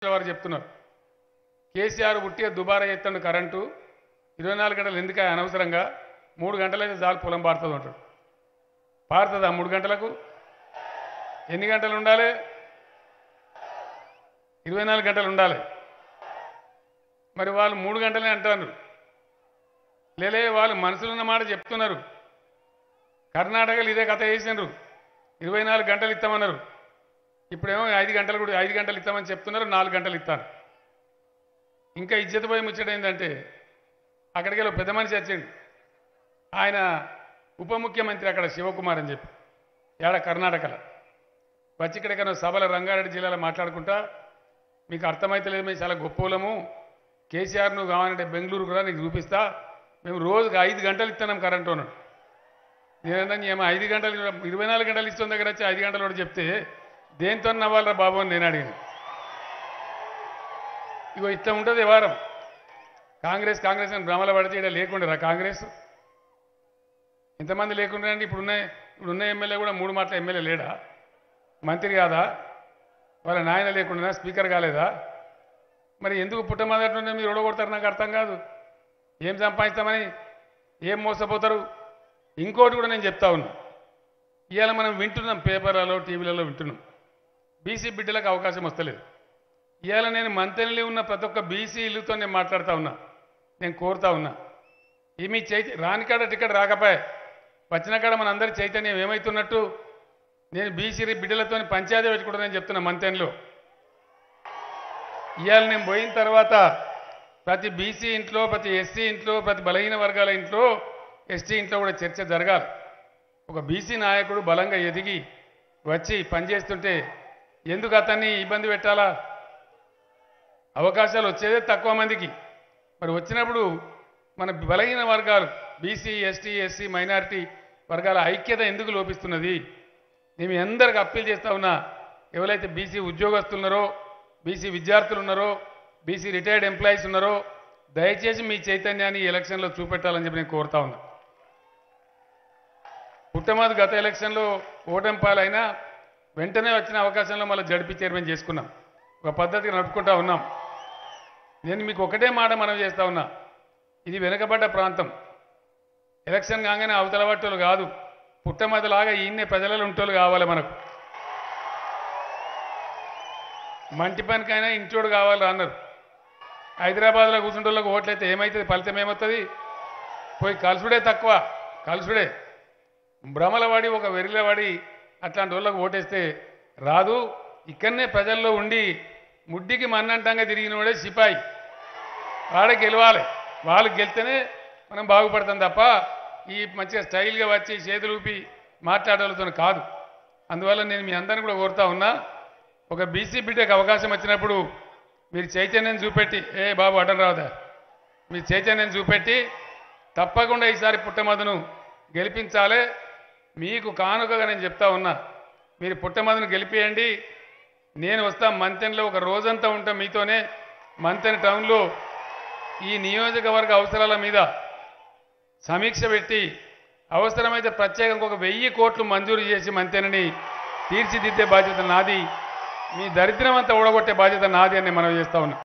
వారు చెప్తున్నారు కేసీఆర్ ఉట్టిగా దుబారా ఎత్తండు కరెంటు 24 గంటలు ఎందుకు అనవసరంగా 3 గంటలైతే చాలు పొలం పారుతుంది అంటాడు. పారుతుందా 3 గంటలకు? ఎన్ని గంటలు ఉండాలి? 24 గంటలు ఉండాలి. మరి వాళ్ళు 3 గంటలే అంటారు. లేలే వాళ్ళు మనసులో ఉన్న మాట చెప్తున్నారు. కర్ణాటకలో ఇదే కథ వేసినారు, 24 గంటలు ఇస్తామన్నారు. ఇప్పుడేమో 5 గంటలు కూడా 5 గంటలు ఇస్తామని చెప్తున్నారు, 4 గంటలు ఇస్తాను. ఇంకా ఇజ్జత పోయి ముచ్చటైందంటే అక్కడికి వెళ్ళి పెద్ద మనిషి వచ్చిండు. ఆయన ఉప ముఖ్యమంత్రి అక్కడ శివకుమార్ అని చెప్పి ఏడ కర్ణాటకలో వచ్చి ఇక్కడికైనా సభలో రంగారెడ్డి జిల్లాలో మాట్లాడుకుంటా మీకు అర్థమైతలేదు, మేము చాలా గొప్పలము, కేసీఆర్ నువ్వు కావాలంటే బెంగళూరు కూడా నీకు చూపిస్తా, మేము రోజుకి 5 గంటలు ఇస్తున్నాం కరెంటు అన్నాడు. నేనన్నా ఏమో 5 గంటలు 24 గంటలు ఇస్తున్న దగ్గర వచ్చి 5 గంటలు కూడా చెప్తే దేంతో నవ్వాలరా బాబు అని నేను అడిగాను. ఇగో ఇట్లా ఉంటుంది వ్యవహారం. కాంగ్రెస్ అని భ్రమల పడితే ఇక్కడ లేకుండా కాంగ్రెస్ ఇంతమంది లేకుండా అంటే ఇప్పుడున్న ఎమ్మెల్యే కూడా 3 మాటల ఎమ్మెల్యే లేడా? మంత్రి కాదా? వాళ్ళ నాయన లేకుండా స్పీకర్ కాలేదా? మరి ఎందుకు పుట్టమొదటి మీరు ఓడగొడతారు నాకు అర్థం కాదు. ఏం సంపాదిస్తామని ఏం మోసపోతారు? ఇంకోటి కూడా నేను చెప్తా ఉన్నా, ఇవాళ మనం వింటున్నాం, పేపర్లలో టీవీలలో వింటున్నాం, బీసీ బిడ్డలకు అవకాశం వస్తలేదు. ఇవాళ నేను మంత్రిలో ఉన్న ప్రతి ఒక్క బీసీ ఇల్లుతో నేను మాట్లాడుతూ ఉన్నా, నేను కోరుతా ఉన్నా, ఈ మీ రానికాడ టికెట్ రాకపోయా వచ్చిన కాడ మన అందరి చైతన్యం ఏమవుతున్నట్టు నేను బీసీ బిడ్డలతో పంచాయతీ పెట్టుకుంటానని చెప్తున్నా మంత్రిలో. ఇవాళ నేను పోయిన తర్వాత ప్రతి బీసీ ఇంట్లో, ప్రతి ఎస్సీ ఇంట్లో, ప్రతి బలహీన వర్గాల ఇంట్లో, ఎస్టీ ఇంట్లో కూడా చర్చ జరగాలి. ఒక బీసీ నాయకుడు బలంగా ఎదిగి వచ్చి పనిచేస్తుంటే ఎందుకు అతన్ని ఇబ్బంది పెట్టాలా? అవకాశాలు వచ్చేదే తక్కువ మందికి. మరి వచ్చినప్పుడు మన బలహీన వర్గాలు బీసీ, ఎస్టీ, ఎస్సీ, మైనారిటీ వర్గాల ఐక్యత ఎందుకు లోపిస్తున్నది? నేను మీ అందరికి అప్పీల్ చేస్తా ఉన్నా, ఎవరైతే బీసీ ఉద్యోగస్తులు ఉన్నారో, బీసీ విద్యార్థులు ఉన్నారో, బీసీ రిటైర్డ్ ఎంప్లాయీస్ ఉన్నారో దయచేసి మీ చైతన్యాన్ని ఈ ఎలక్షన్లో చూపెట్టాలని చెప్పి నేను కోరుతా ఉన్నా. పుట్టమది గత ఎలక్షన్లో ఓటమి పాలైనా వెంటనే వచ్చిన అవకాశంలో మళ్ళీ జడ్పీ చైర్మన్ చేసుకున్నాం, ఒక పద్ధతిగా నడుపుకుంటా ఉన్నాం. నేను మీకు ఒకటే మాట మనం చేస్తా ఉన్నా, ఇది వెనుకబడ్డ ప్రాంతం. ఎలక్షన్ కాగానే అవతల పట్టోళ్ళు కాదు, పుట్టమదిలాగా ఈయన్నే ప్రజలలో ఉంటోళ్ళు కావాలి మనకు. మంటి పనికైనా ఇంచోడు కావాలి అన్నారు. హైదరాబాద్లో కూర్చుంటోళ్ళకి ఓట్లయితే ఏమవుతుంది? ఫలితం ఏమవుతుంది? పోయి కలుసుడే తక్కువ, కలుసుడే భ్రమల పడి ఒక వెరిల పడి అట్లాంటి వాళ్ళకి ఓటేస్తే రాదు. ఇక్కడనే ప్రజల్లో ఉండి ముడ్డికి మన్నంటంగా తిరిగినోడే సిపాయి, వాడే గెలవాలి. వాళ్ళు గెలిస్తేనే మనం బాగుపడతాం తప్ప ఈ మంచిగా స్టైల్గా వచ్చి చేతులు ఊపి మాట్లాడాలతో కాదు. అందువల్ల నేను మీ అందరిని కూడా కోరుతా ఉన్నా, ఒక బీసీ బిడ్డకు అవకాశం వచ్చినప్పుడు మీరు చైతన్యం చూపెట్టి, ఏ బాబు అడ్డం రావదా, మీ చైతన్యం చూపెట్టి తప్పకుండా ఈసారి పుట్టమదును గెలిపించాలి. మీకు కానుకగా నేను చెప్తా ఉన్నా, మీరు పుట్టమదును గెలిపియండి. నేను వస్తా మంతెన్లో, ఒక రోజంతా ఉంటాం మీతోనే. మంతెన్ టౌన్లో ఈ నియోజకవర్గ అవసరాల మీద సమీక్ష పెట్టి అవసరమైతే ప్రత్యేకంగా ఒక 1000 కోట్లు మంజూరు చేసి మంతెనని తీర్చిదిద్దే బాధ్యత నాది, మీ దరిద్రం అంతా ఊడగొట్టే బాధ్యత నాది అని మనం చేస్తా ఉన్నా.